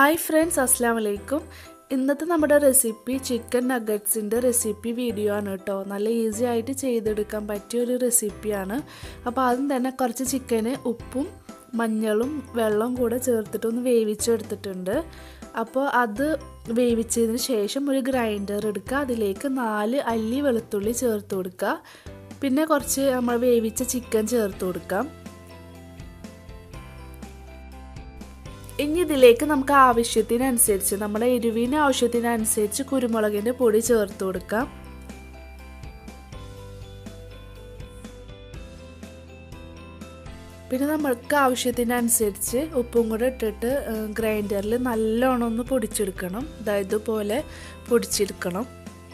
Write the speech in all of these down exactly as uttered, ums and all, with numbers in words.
Hi friends, Assalamualaikum. ഇന്നത്തെ നമ്മുടെ recipe chicken നഗറ്റ്സിന്റെ റെസിപ്പി വീഡിയോ ആണ് ട്ടോ. നല്ല ഈസി ആയിട്ട് ചെയ്തെടുക്കാൻ പറ്റിയ ഒരു റെസിപ്പിയാണ്. അപ്പോൾ ആദ്യം തന്നെ കുറച്ച് ചിക്കനെ ഉപ്പും മഞ്ഞളും വെള്ളവും കൂടെ ചേർത്തിട്ട് ഒന്ന് വേവിച്ചെടുത്തിട്ടുണ്ട്. അപ്പോൾ അത് വേവിച്ചതിന് ശേഷം ഒരു ഗ്രൈൻഡർ എടുക്കുക. അതിലേക്ക് നാല് അല്ലി വെളുത്തുള്ളി ചേർത്ത് കൊടുക്കുക. പിന്നെ കുറച്ച് നമ്മൾ വേവിച്ച ചിക്കൻ ചേർത്ത് കൊടുക്കാം. ഇനി ഇതിലേക്ക് നമുക്ക് ആവശ്യത്തിനനുസരിച്ച് നമ്മുടെ എരിവിന് ആവശ്യത്തിനനുസരിച്ച് കുരുമുളകിന്റെ പൊടി ചേർത്ത് കൊടുക്കാം. പിന്നെ നമുക്ക് ആവശ്യത്തിനനുസരിച്ച് ഉപ്പും കൂടെ ഇട്ടിട്ട് ഗ്രൈൻഡറിൽ നല്ലോണം ഒന്ന് പൊടിച്ചെടുക്കണം. അതായത് പോലെ പൊടിച്ചെടുക്കണം.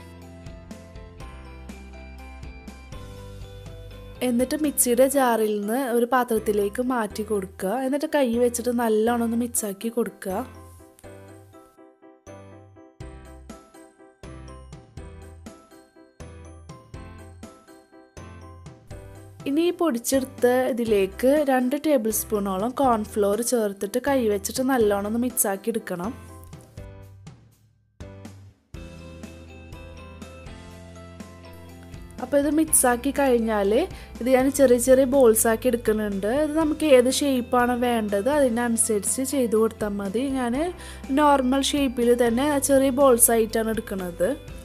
എന്നിട്ട് മിക്സിയുടെ ജാറിൽ നിന്ന് ഒരു പാത്രത്തിലേക്ക് മാറ്റി കൊടുക്കുക. എന്നിട്ട് കൈ വെച്ചിട്ട് നല്ലോണം ഒന്ന് മിക്സ് ആക്കി കൊടുക്കുക. ഇനി ഈ പൊടിച്ചെടുത്ത ഇതിലേക്ക് രണ്ട് ടേബിൾ സ്പൂണോളം കോൺഫ്ലോർ ചേർത്തിട്ട് കൈ വെച്ചിട്ട് നല്ലോണം ഒന്ന് മിക്സ് ആക്കി എടുക്കണം. അപ്പോൾ ഇത് മിക്സ് ആക്കി കഴിഞ്ഞാൽ ഇത് ഞാൻ ചെറിയ ചെറിയ ബോൾസ് ആക്കി എടുക്കുന്നുണ്ട്. ഇത് നമുക്ക് ഏത് ഷേപ്പാണ് വേണ്ടത് അതിനനുസരിച്ച് ചെയ്ത് കൊടുത്താൽ മതി. ഞാൻ നോർമൽ ഷേപ്പിൽ തന്നെ ചെറിയ ബോൾസ് ആയിട്ടാണ് എടുക്കുന്നത്.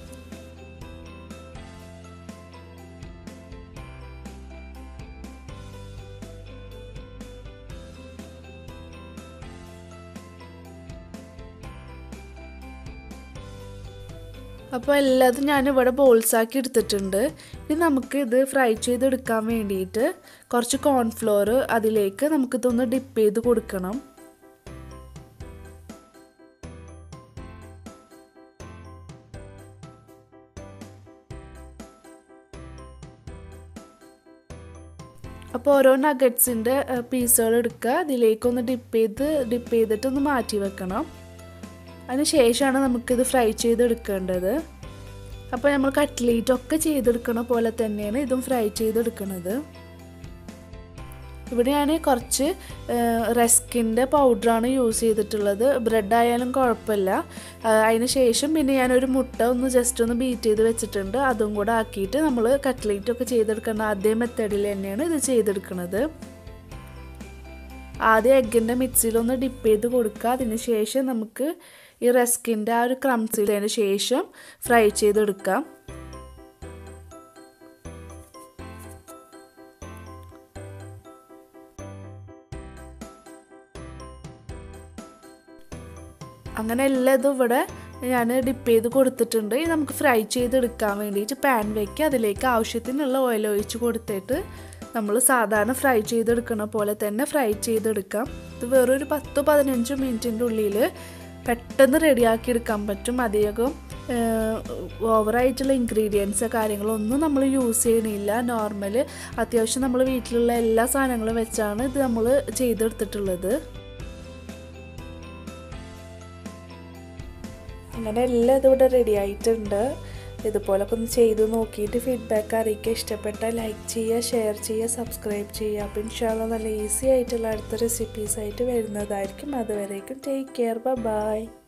അപ്പോൾ എല്ലാതും ഞാനിവിടെ ബോൾസാക്കി എടുത്തിട്ടുണ്ട്. ഇനി നമുക്ക് ഇത് ഫ്രൈ ചെയ്തെടുക്കാൻ വേണ്ടിയിട്ട് കുറച്ച് കോൺഫ്ലോർ അതിലേക്ക് നമുക്കിതൊന്ന് ഡിപ്പ് ചെയ്ത് കൊടുക്കണം. അപ്പോൾ ഓരോ നഗറ്റ്സിൻ്റെ പീസുകൾ എടുക്കുക. അതിലേക്കൊന്ന് ഡിപ്പ് ചെയ്ത് ഡിപ്പ് ചെയ്തിട്ടൊന്ന് മാറ്റി വെക്കണം. അതിന് ശേഷമാണ് നമുക്കിത് ഫ്രൈ ചെയ്തെടുക്കേണ്ടത്. അപ്പോൾ നമ്മൾ കട്ട്ലേറ്റ് ഒക്കെ ചെയ്തെടുക്കണ പോലെ തന്നെയാണ് ഇതും ഫ്രൈ ചെയ്തെടുക്കുന്നത്. ഇവിടെ ഞാൻ കുറച്ച് റസ്കിൻ്റെ പൗഡറാണ് യൂസ് ചെയ്തിട്ടുള്ളത്. ബ്രെഡ് ആയാലും കുഴപ്പമില്ല. അതിന് ശേഷം പിന്നെ ഞാനൊരു മുട്ട ഒന്ന് ജസ്റ്റ് ഒന്ന് ബീറ്റ് ചെയ്ത് വെച്ചിട്ടുണ്ട്. അതും കൂടെ ആക്കിയിട്ട് നമ്മൾ കട്ട്ലേറ്റ് ഒക്കെ ചെയ്തെടുക്കുന്ന അതേ മെത്തേഡിൽ തന്നെയാണ് ഇത് ചെയ്തെടുക്കുന്നത്. ആദ്യം എഗ്ഗിൻ്റെ മിക്സിയിലൊന്ന് ഡിപ്പ് ചെയ്ത് കൊടുക്കുക. അതിന് ശേഷം നമുക്ക് ഈ റസ്കിൻ്റെ ആ ഒരു ക്രംസ് ഇട്ടതിന് ശേഷം ഫ്രൈ ചെയ്തെടുക്കാം. അങ്ങനെ എല്ലാം ഇതും ഇവിടെ ഞാൻ ഡിപ്പ് ചെയ്ത് കൊടുത്തിട്ടുണ്ട്. ഇനി നമുക്ക് ഫ്രൈ ചെയ്തെടുക്കാൻ വേണ്ടിയിട്ട് പാൻ വയ്ക്കുക. അതിലേക്ക് ആവശ്യത്തിനുള്ള ഓയിൽ ഒഴിച്ച് കൊടുത്തിട്ട് നമ്മൾ സാധാരണ ഫ്രൈ ചെയ്തെടുക്കുന്ന പോലെ തന്നെ ഫ്രൈ ചെയ്തെടുക്കാം. ഇത് വേറൊരു പത്ത് പതിനഞ്ച് മിനിറ്റിൻ്റെ ഉള്ളിൽ പെട്ടെന്ന് റെഡിയാക്കി എടുക്കാൻ പറ്റും. അധികം ഓവറായിട്ടുള്ള ഇൻഗ്രീഡിയൻസ് കാര്യങ്ങളൊന്നും നമ്മൾ യൂസ് ചെയ്യണില്ല. നോർമൽ അത്യാവശ്യം നമ്മൾ വീട്ടിലുള്ള എല്ലാ സാധനങ്ങളും വെച്ചാണ് ഇത് നമ്മൾ ചെയ്തെടുത്തിട്ടുള്ളത്. അങ്ങനെ എല്ലാം ഇതിവിടെ റെഡി ആയിട്ടുണ്ട്. ഇതുപോലൊക്കെ ഒന്ന് ചെയ്ത് നോക്കിയിട്ട് ഫീഡ്ബാക്ക് അറിയിക്കുക. ഇഷ്ടപ്പെട്ടാൽ ലൈക്ക് ചെയ്യുക, ഷെയർ ചെയ്യുക, സബ്സ്ക്രൈബ് ചെയ്യുക. അപ്പോൾ ഇൻഷാല്ലാ നല്ല ഈസി ആയിട്ടുള്ള അടുത്ത റെസിപ്പീസായിട്ട് വരുന്നതായിരിക്കും. അതുവരേക്കും ടേക്ക് കെയർ, ബൈ.